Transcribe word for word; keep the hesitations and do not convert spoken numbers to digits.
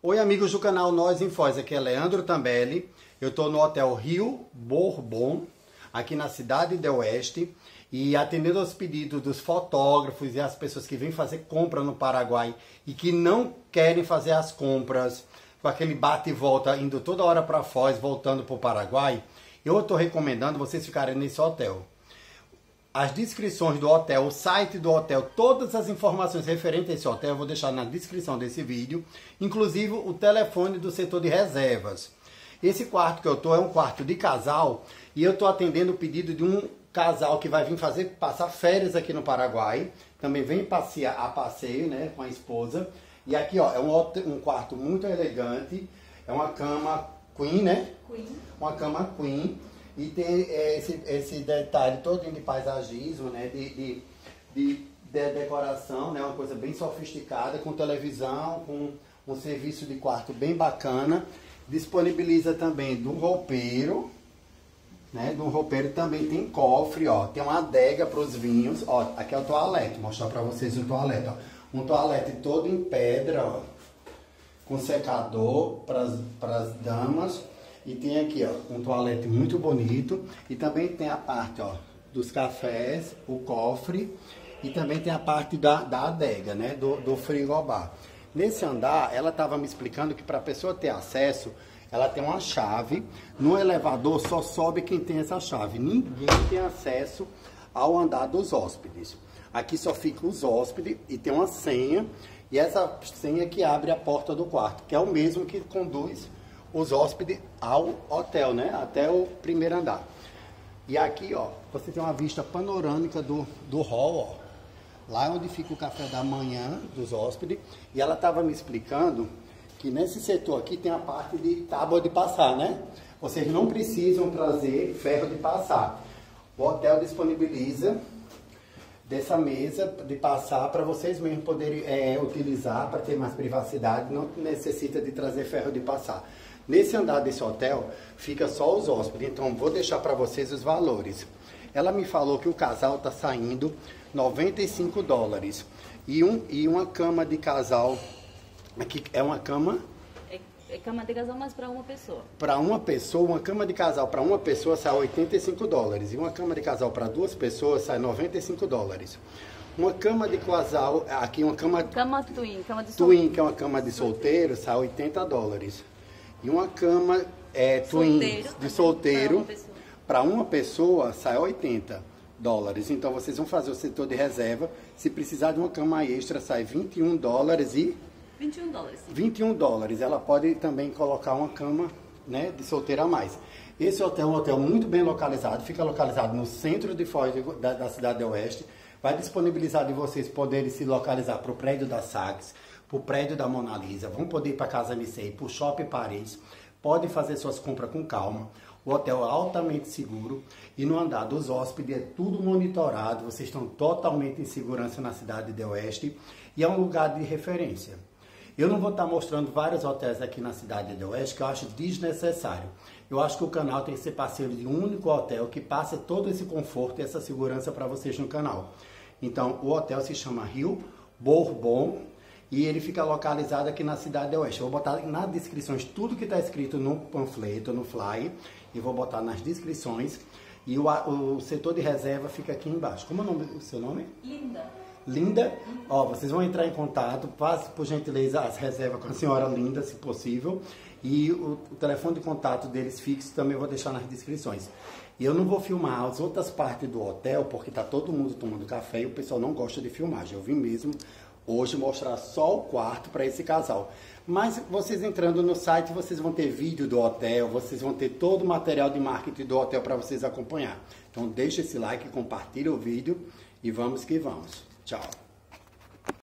Oi, amigos do canal Nós em Foz, aqui é Leandro Tambelli. Eu estou no Hotel Rio Bourbon, aqui na cidade de Oeste, e atendendo aos pedidos dos fotógrafos e as pessoas que vêm fazer compra no Paraguai e que não querem fazer as compras com aquele bate e volta, indo toda hora para Foz, voltando para o Paraguai, eu estou recomendando vocês ficarem nesse hotel. As descrições do hotel, o site do hotel, todas as informações referentes a esse hotel eu vou deixar na descrição desse vídeo, inclusive o telefone do setor de reservas. Esse quarto que eu estou é um quarto de casal e eu estou atendendo o pedido de um casal que vai vir fazer, passar férias aqui no Paraguai, também vem passear a passeio, né, com a esposa. E aqui, ó, é um, hotel, um quarto muito elegante, é uma cama queen, né? Queen. Uma cama queen. E tem esse, esse detalhe todo de paisagismo, né? De, de, de, de decoração, né? Uma coisa bem sofisticada, com televisão, com um serviço de quarto bem bacana. Disponibiliza também do roupeiro, né? Do roupeiro também tem cofre, ó. Tem uma adega para os vinhos, ó. Aqui é o toalete, vou mostrar para vocês o toalete, ó. Um toalete todo em pedra, ó. Com secador para as damas. E tem aqui, ó, um toalete muito bonito. E também tem a parte, ó, dos cafés, o cofre. E também tem a parte da, da adega, né, do, do frigobar. Nesse andar, ela estava me explicando que para a pessoa ter acesso, ela tem uma chave. No elevador só sobe quem tem essa chave. Ninguém tem acesso ao andar dos hóspedes. Aqui só fica os hóspedes e tem uma senha. E essa senha que abre a porta do quarto, que é o mesmo que conduz os hóspedes ao hotel, né? Até o primeiro andar. E aqui, ó, você tem uma vista panorâmica do, do hall, ó. Lá onde fica o café da manhã dos hóspedes. E ela estava me explicando que nesse setor aqui tem a parte de tábua de passar, né? Vocês não precisam trazer ferro de passar. O hotel disponibiliza dessa mesa de passar para vocês mesmos poderem é, utilizar para ter mais privacidade. Não necessita de trazer ferro de passar. Nesse andar desse hotel, fica só os hóspedes, então vou deixar para vocês os valores. Ela me falou que o casal está saindo noventa e cinco dólares. E, um, e uma cama de casal, aqui é uma cama... É, é cama de casal, mas para uma pessoa. Para uma pessoa, uma cama de casal para uma pessoa sai oitenta e cinco dólares. E uma cama de casal para duas pessoas sai noventa e cinco dólares. Uma cama de casal, aqui uma cama... Cama twin, cama de solteiro. Twin, que é uma cama de solteiro, sai oitenta dólares. E uma cama é, twin solteiro, de solteiro, para uma, uma pessoa, sai oitenta dólares. Então, vocês vão fazer o setor de reserva. Se precisar de uma cama extra, sai vinte e um dólares e... vinte e um dólares. Sim. vinte e um dólares. Ela pode também colocar uma cama, né, de solteiro a mais. Esse hotel é um hotel muito bem localizado. Fica localizado no centro de Foz da, da cidade de Oeste. Vai disponibilizar de vocês poderem se localizar para o prédio da Saks, para o prédio da Mona Lisa, vão poder ir para a Casa Missei, para o Shopping Paris, podem fazer suas compras com calma. O hotel é altamente seguro e no andar dos hóspedes é tudo monitorado, vocês estão totalmente em segurança na cidade de Oeste e é um lugar de referência. Eu não vou estar mostrando vários hotéis aqui na cidade de Oeste que eu acho desnecessário. Eu acho que o canal tem que ser parceiro de um único hotel que passe todo esse conforto e essa segurança para vocês no canal. Então, o hotel se chama Rio Bourbon e ele fica localizado aqui na cidade de Oeste. Eu vou botar na descrição tudo que está escrito no panfleto, no flyer, e vou botar nas descrições. E o, o setor de reserva fica aqui embaixo. Como é o, nome, o seu nome? Linda. Linda. Ó, vocês vão entrar em contato, passe por gentileza as reservas com a senhora Linda, se possível. E o, o telefone de contato deles fixo também eu vou deixar nas descrições. E eu não vou filmar as outras partes do hotel, porque tá todo mundo tomando café e o pessoal não gosta de filmagem. Eu vim mesmo hoje mostrar só o quarto para esse casal. Mas vocês entrando no site, vocês vão ter vídeo do hotel, vocês vão ter todo o material de marketing do hotel para vocês acompanhar. Então deixa esse like, compartilha o vídeo e vamos que vamos. Tchau.